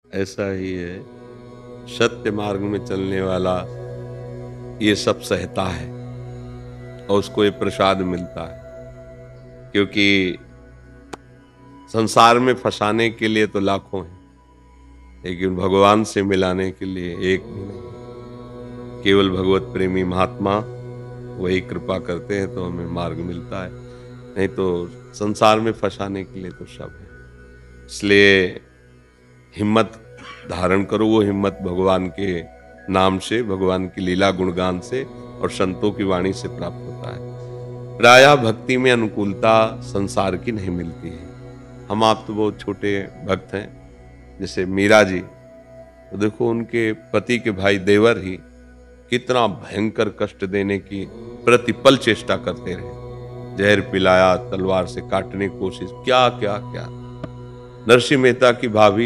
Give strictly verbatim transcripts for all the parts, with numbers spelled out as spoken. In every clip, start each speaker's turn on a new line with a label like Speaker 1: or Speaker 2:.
Speaker 1: ऐसा ही है, सत्य मार्ग में चलने वाला ये सब सहता है और उसको ये प्रसाद मिलता है। क्योंकि संसार में फंसाने के लिए तो लाखों हैं, लेकिन भगवान से मिलाने के लिए एक भी नहीं। केवल भगवत प्रेमी महात्मा वही कृपा करते हैं तो हमें मार्ग मिलता है, नहीं तो संसार में फंसाने के लिए तो सब है। इसलिए हिम्मत धारण करो, वो हिम्मत भगवान के नाम से, भगवान की लीला गुणगान से और संतों की वाणी से प्राप्त होता है। प्रायः भक्ति में अनुकूलता संसार की नहीं मिलती है। हम आप तो बहुत छोटे भक्त हैं, जैसे मीरा जी, तो देखो उनके पति के भाई देवर ही कितना भयंकर कष्ट देने की प्रतिपल चेष्टा करते रहे। जहर पिलाया, तलवार से काटने की कोशिश, क्या क्या क्या। नरसिंह मेहता की भाभी,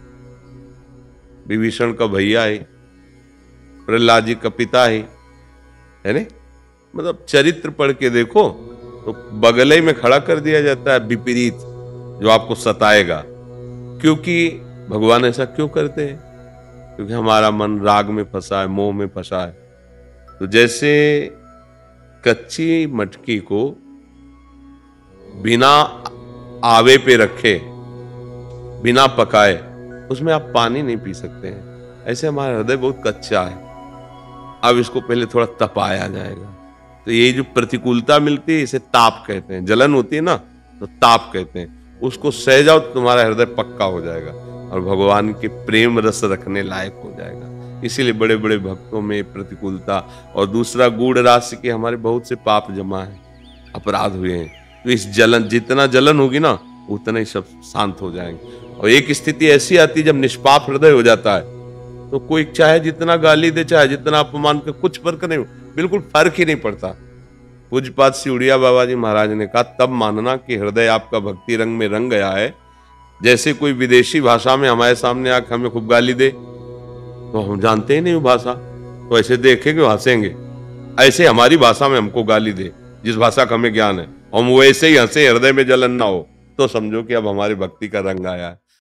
Speaker 1: विभीषण का भैया है, प्रहलाद जी का पिता है, है नहीं? मतलब चरित्र पढ़ के देखो तो बगले में खड़ा कर दिया जाता है विपरीत जो आपको सताएगा। क्योंकि भगवान ऐसा क्यों करते हैं? क्योंकि हमारा मन राग में फंसा है, मोह में फंसा है। तो जैसे कच्ची मटकी को बिना आवे पे रखे, बिना पकाए, उसमें आप पानी नहीं पी सकते हैं। ऐसे हमारा हृदय बहुत कच्चा है, अब इसको पहले थोड़ा तपाया जाएगा। तो ये जो प्रतिकूलता मिलती है इसे ताप कहते हैं। जलन होती है ना तो ताप कहते हैं। उसको सह जाओ तो तुम्हारा हृदय पक्का हो जाएगा और भगवान के प्रेम रस रखने लायक हो जाएगा। इसीलिए बड़े बड़े भक्तों में प्रतिकूलता, और दूसरा गूढ़ राशि के हमारे बहुत से पाप जमा है, अपराध हुए हैं। तो इस जलन, जितना जलन होगी ना उतना ही सब शांत हो जाएंगे। और एक स्थिति ऐसी आती है जब निष्पाप हृदय हो जाता है तो कोई चाहे जितना गाली दे, चाहे जितना अपमान करे, कुछ फर्क नहीं, बिल्कुल फर्क ही नहीं पड़ता। पूज्यपाद सिउड़िया बाबा जी महाराज ने कहा, तब मानना कि हृदय आपका भक्ति रंग में रंग गया है। जैसे कोई विदेशी भाषा में हमारे सामने आकर हमें खूब गाली दे तो हम जानते ही नहीं वो भाषा, तो ऐसे देखेंगे हंसेंगे। ऐसे हमारी भाषा में हमको गाली दे जिस भाषा का हमें ज्ञान है, हम वैसे ही हंसे, हृदय में जलन ना हो, तो समझो कि अब हमारी भक्ति का रंग आया है।